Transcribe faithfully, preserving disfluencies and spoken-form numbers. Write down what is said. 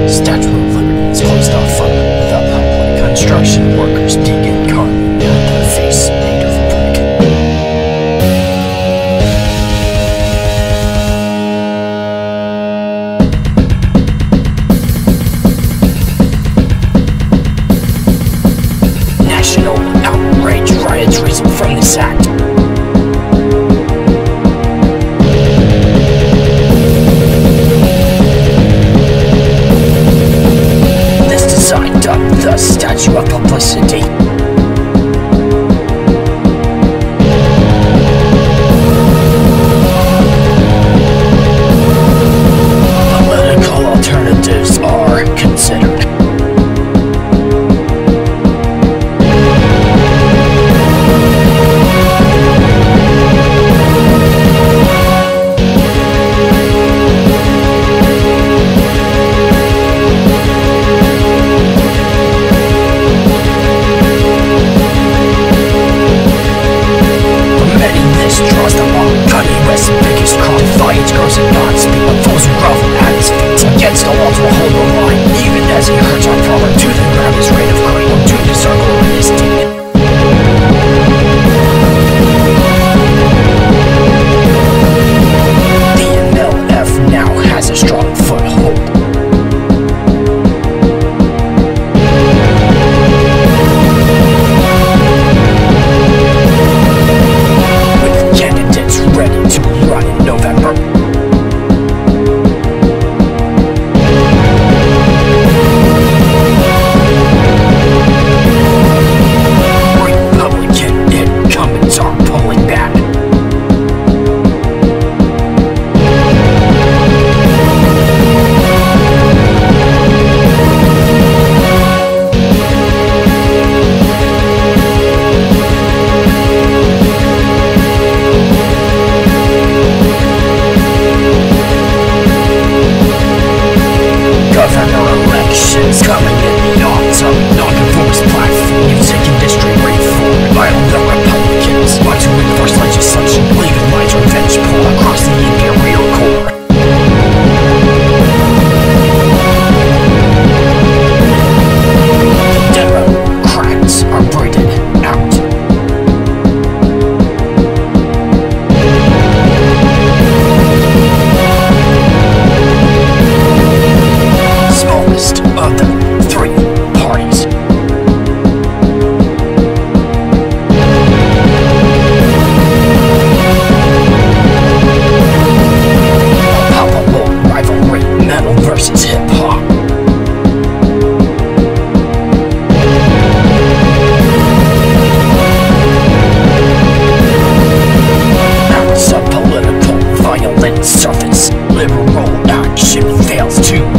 Statue of Liberty is closed off from the public. Construction workers begin carving out the face made of brick. National outrage riots result from this act. The Statue of Publicity. Political alternatives are considered. Draws the long Kanye West biggest crop. Defiance grows at godspeed. Fools who grovel at his feet. Against the walls will hold the line. Even as he hurts our brother to the ground, his reign of cradle to the circle of his deed. The M L F now has a strong foothold. Ready to run in November. Republican incumbents are pulling back. Governor elections coming in the autumn. Non-conformist platform, music industry reform. Violent the Republicans want to enforce legislation, legalize revenge porn across the imperial core. The Democrats are breeded out. Smallest of the three parties. A palpable rivalry, metal versus hip-hop. Acts of political violence surface. Liberal action fails to